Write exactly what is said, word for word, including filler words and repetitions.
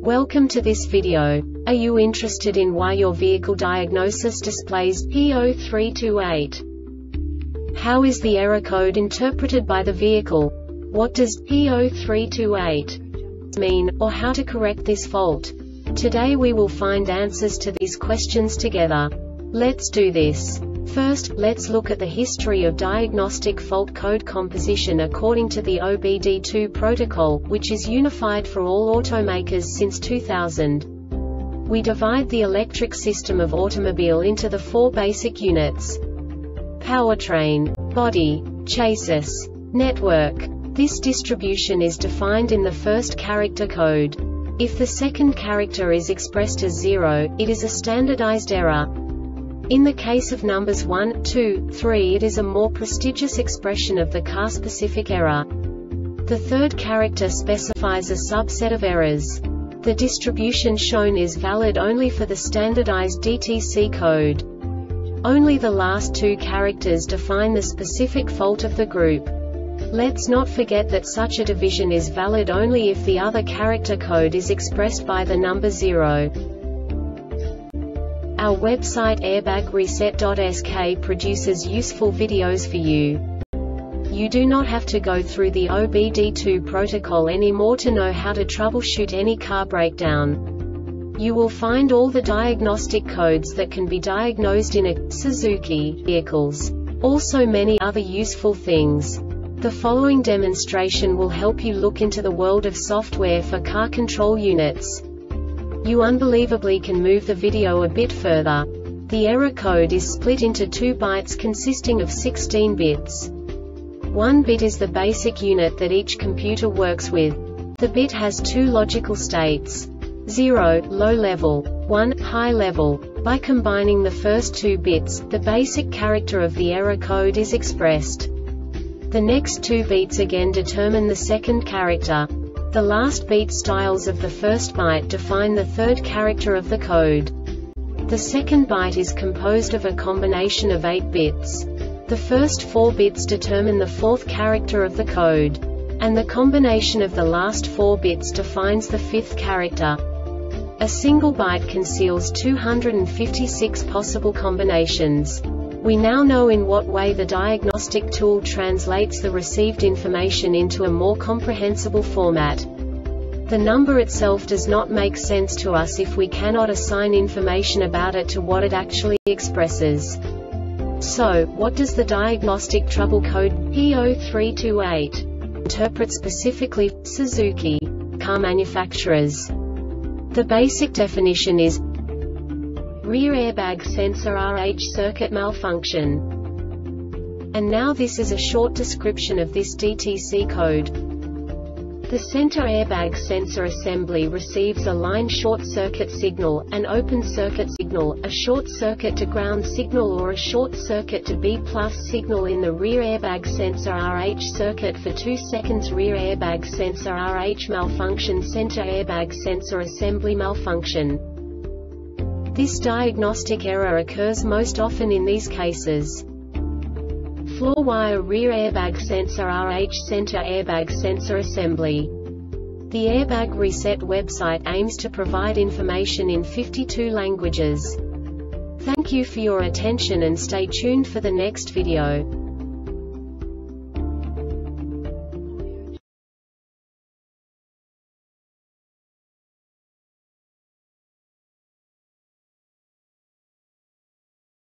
Welcome to this video. Are you interested in why your vehicle diagnosis displays P zero three two eight? How is the error code interpreted by the vehicle? What does P zero three two eight mean, or how to correct this fault? Today we will find answers to these questions together. Let's do this. First, let's look at the history of diagnostic fault code composition according to the O B D two protocol, which is unified for all automakers since two thousand. We divide the electric system of automobile into the four basic units: powertrain, body, chassis, network. This distribution is defined in the first character code. If the second character is expressed as zero, it is a standardized error. In the case of numbers one, two, three, it is a more prestigious expression of the car-specific error. The third character specifies a subset of errors. The distribution shown is valid only for the standardized D T C code. Only the last two characters define the specific fault of the group. Let's not forget that such a division is valid only if the other character code is expressed by the number zero. Our website airbag reset dot S K produces useful videos for you. You do not have to go through the O B D two protocol anymore to know how to troubleshoot any car breakdown. You will find all the diagnostic codes that can be diagnosed in a Suzuki vehicles. Also many other useful things. The following demonstration will help you look into the world of software for car control units. You unbelievably can move the video a bit further. The error code is split into two bytes consisting of sixteen bits. One bit is the basic unit that each computer works with. The bit has two logical states: zero, low level, one, high level. By combining the first two bits, the basic character of the error code is expressed. The next two bits again determine the second character. The last beat styles of the first byte define the third character of the code. The second byte is composed of a combination of eight bits. The first four bits determine the fourth character of the code. And the combination of the last four bits defines the fifth character. A single byte conceals two hundred fifty-six possible combinations. We now know in what way the diagnostic tool translates the received information into a more comprehensible format. The number itself does not make sense to us if we cannot assign information about it to what it actually expresses. So, what does the diagnostic trouble code P zero three two eight interpret specifically for Suzuki car manufacturers? The basic definition is rear airbag sensor R H circuit malfunction. And now this is a short description of this D T C code. The center airbag sensor assembly receives a line short circuit signal, an open circuit signal, a short circuit to ground signal or a short circuit to B plus signal in the rear airbag sensor R H circuit for two seconds. Rear airbag sensor R H malfunction, center airbag sensor assembly malfunction. This diagnostic error occurs most often in these cases: floor wire rear airbag sensor R H center airbag sensor assembly. The Airbag Reset website aims to provide information in fifty-two languages. Thank you for your attention and stay tuned for the next video.